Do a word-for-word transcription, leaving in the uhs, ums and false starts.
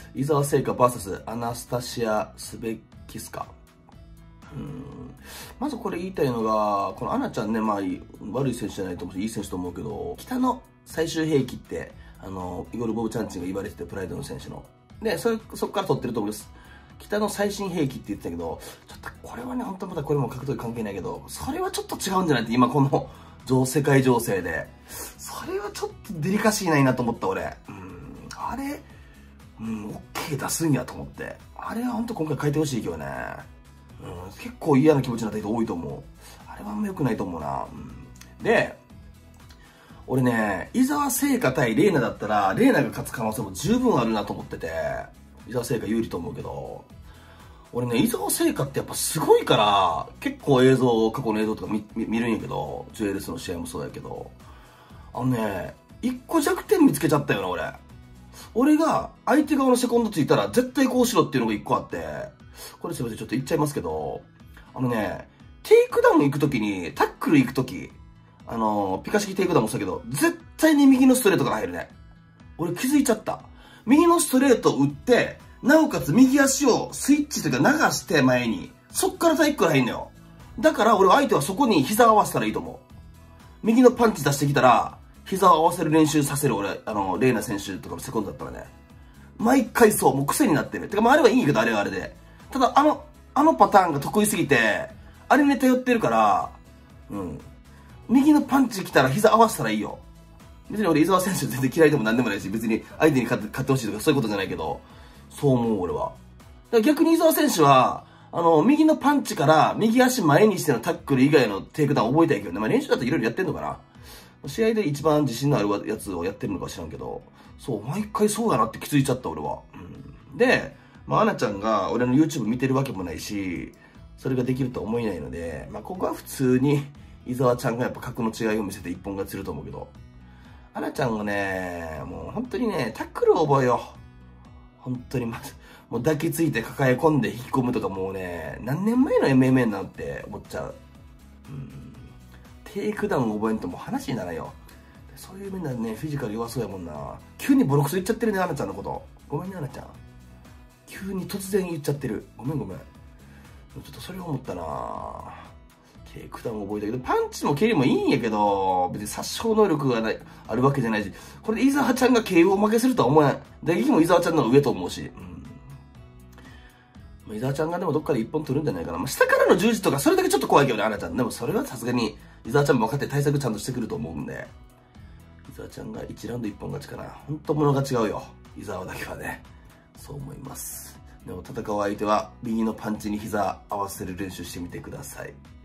伊沢聖華 ブイエス アナスタシア・スベキスカ。うん、まずこれ言いたいのが、このアナちゃんね、まあ悪い選手じゃないと思うし、いい選手と思うけど、北の最終兵器って、あの、イゴル・ボブチャンチンが言われてて、プライドの選手の。で、それ、そこから取ってると思うんです。北の最新兵器って言ってたけど、ちょっとこれはね、本当またこれも格闘技関係ないけど、それはちょっと違うんじゃないって、今この、世界情勢で。それはちょっとデリカシーないなと思った、俺。うん、あれ、うん、オッケー出すんやと思って。あれは本当今回変えてほしいけどね。うん、結構嫌な気持ちになった人多いと思う。あれはあんま良くないと思うな。うん、で、俺ね、伊沢聖華対レイナだったら、レイナが勝つ可能性も十分あるなと思ってて、伊沢聖華有利と思うけど、俺ね、伊沢聖華ってやっぱすごいから、結構映像、過去の映像とか 見, 見るんやけど、ジュエルスの試合もそうやけど、あのね、一個弱点見つけちゃったよな、俺。俺が相手側のセコンドついたら絶対こうしろっていうのが一個あって、これすいません、ちょっと言っちゃいますけど、あのね、テイクダウン行くときに、タックル行くとき、あの、ピカ式テイクダウンもそうだけど、絶対に右のストレートから入るね。俺気づいちゃった。右のストレートを打って、なおかつ右足をスイッチというか流して前に、そっからタックル入んのよ。だから俺は相手はそこに膝を合わせたらいいと思う。右のパンチ出してきたら、膝を合わせる練習させる俺、あの、レイナ選手とかのセコンドだったらね。毎回そう、もう癖になってる。てか、まああれはいいけど、あれはあれで。ただ、あの、あのパターンが得意すぎて、あれに頼ってるから、うん。右のパンチ来たら膝合わせたらいいよ。別に俺、伊沢選手全然嫌いでもなんでもないし、別に相手に勝って、勝ってほしいとかそういうことじゃないけど、そう思う俺は。だから逆に伊沢選手は、あの、右のパンチから右足前にしてのタックル以外のテイクダウン覚えたいけどね。まあ練習だといろいろやってんのかな。試合で一番自信のあるやつをやってるのか知らんけど、そう、毎回そうやなって気づいちゃった俺は。うん、で、まあ、アナちゃんが俺の YouTube 見てるわけもないし、それができるとは思えないので、まあ、ここは普通に伊沢ちゃんがやっぱ格の違いを見せて一本勝ちすると思うけど、アナちゃんがね、もう本当にね、タックルを覚えよう。本当にまず、もう抱きついて抱え込んで引き込むとかもうね、何年前の エムエムエー なんて思っちゃう。うん、テイクダウン覚えんともう話にならんよ。そういう面ではね、フィジカル弱そうやもんな。急にボロクソ言っちゃってるね、アナちゃんのこと。ごめんね、アナちゃん。急に突然言っちゃってる。ごめんごめん。ちょっとそれを思ったな。テイクダウン覚えたけど、パンチも蹴りもいいんやけど、別に殺傷能力がない、あるわけじゃないし、これで伊沢ちゃんが ケーオー 負けするとは思えない。打撃も伊沢ちゃんの方が上と思うし。うん、伊沢ちゃんがでもどっかで一本取るんじゃないかな。まあ、下からの十字とか、それだけちょっと怖いけどね、アナちゃん。でもそれはさすがに、伊沢ちゃんも分かって対策ちゃんとしてくると思うんで。伊沢ちゃんがいちラウンドいっぽん勝ちかな。ほんと物が違うよ。伊沢だけはね。そう思います。でも戦う相手は右のパンチに膝合わせる練習してみてください。